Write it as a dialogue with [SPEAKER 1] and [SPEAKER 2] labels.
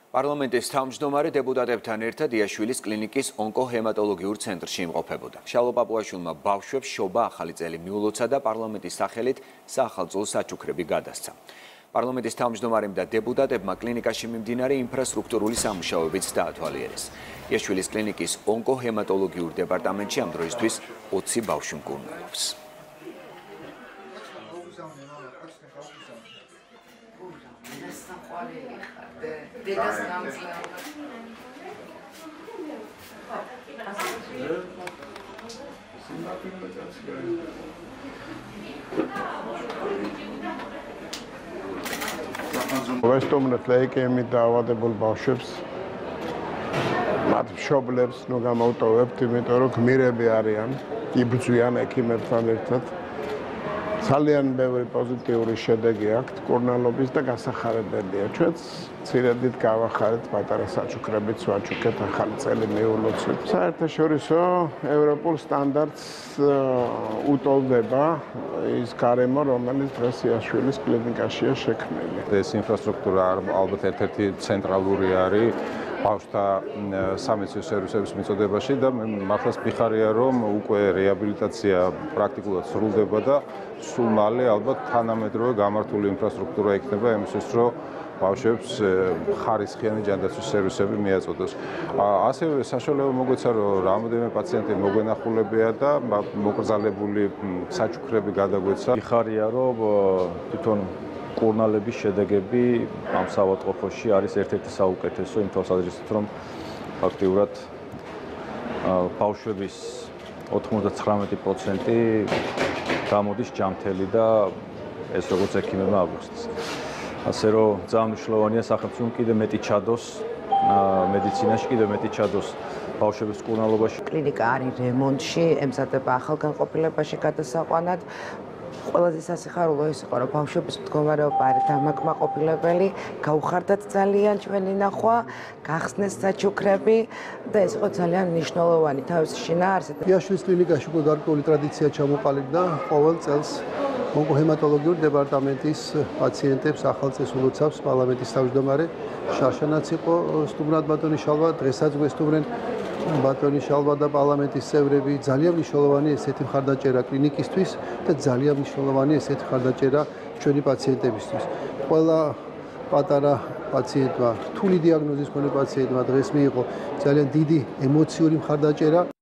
[SPEAKER 1] პარლამენტის თავმჯდომარე დეპუტატებთან ერთად იაშვილის კლინიკის ონკოჰემატოლოგიურ ცენტრში იმყოფებოდა. შალვა პაპუაშვილმა ბავშვებს შობა ახალი წელი მიულოცა და პარლამენტის სახელით საახალწლო საჩუქრები გადასცა. პარლამენტის თავმჯდომარემ და დეპუტატებმა კლინიკაში მიმდინარე ინფრასტრუქტურული სამუშაოებიც დაათვალიერეს. იაშვილის კლინიკის ონკოჰემატოლოგიურ დეპარტამენტში ამ დროისთვის 20 ბავშვი მკურნალობს.
[SPEAKER 2] ვესტუმრეთ ლეიკემით დაავადებულ ბავშვებს მათ მშობლებს გამოვტოვებთ, იმიტომ რომ გმირები არიან, იბრძვიან ექიმებთან ერთად. ძალიან ბევრი პოზიტიური შედეგი აქვს მკურნალობის და გასახარებელია. ჩვენც მცირედით გავახარეთ პატარა საჩუქრებით, ვაჩუქეთ ახალი წელი მიულოცეთ. საერთაშორისო ევროპულ სტანდარტს უტოლდება ის გარემო, რომელიც დღეს იაშვილის კლინიკაშია შექმნილი.
[SPEAKER 3] ეს ინფრასტრუქტურა ალბათ ერთ-ერთი ცენტრალური არის ბავშვთა სამედიცინო სერვისების მიწოდებაში და მართლაც მიხარია, რომ უკვე რეაბილიტაცია პრაქტიკულად სრულდება და სულ მალე ალბათ თანამედროვე გამართული ინფრასტრუქტურა იქნება იმისთვის, რომ ბავშვებს ხარისხიანი ჯანდაცვის სერვისები მიაწოდოს. ასევე საშუალება მოგვეცა, რომ რამოდენიმე პაციენტი მოგვენახულებია და მოკრძალებული საჩუქრები გადაგვეცა.
[SPEAKER 4] მიხარია, რომ თვითონ მკურნალების შედეგები ამ საავადმყოფოში არის ერთ-ერთი საუკეთესო იმ თვალსაზრისით, რომ ფაქტიურად ბავშვების 99% გამოდის ჯანმრთელი და ეს როგორც ექიმებმა აღვიხსნეს. ასე რომ ძალიან მნიშვნელოვანია სახელმწიფომ კიდევ მეტი ჩადოს მედიცინაში, კიდევ მეტი ჩადოს ბავშვების მკურნალობაში.
[SPEAKER 5] კლინიკა არის რემონტში, ემზადება ახალგანყოფილებაში გადასაყვანად. ყველაზე სასიხარულო ის იყო, რომ ბავშვების მდგომარეობა არის დამაკმაყოფილებელი, გაუხარდათ ძალიან ჩვენი ნახვა, გახსნეს საჩუქრები და ეს იყო ძალიან მნიშვნელოვანი თავის შინაარსით.
[SPEAKER 6] იაშვილის კლინიკაში უკვე გარკვეული ტრადიცია ჩამოყალიბდა ყოველ წელს ონკოჰემატოლოგიურ დეპარტამენტის პაციენტებს ახალ წელს ულოცავს პარლამენტის თავმჯდომარე შარშანაც იყო სტუმრად ბატონი შალვა, დღესაც გვესტუმრენ ბატონი შალვა და პარლამენტის წევრები. ძალიან მნიშვნელოვანი ესეთი მხარდაჭერა კლინიკისთვის და ძალიან მნიშვნელოვანი ესეთი მხარდაჭერა ჩვენი პაციენტებისთვის. ყველა პატარა პაციენტმა, რთული დიაგნოზის მქონე პაციენტმა დღეს მიიღო ძალიან დიდი ემოციური მხარდაჭერა.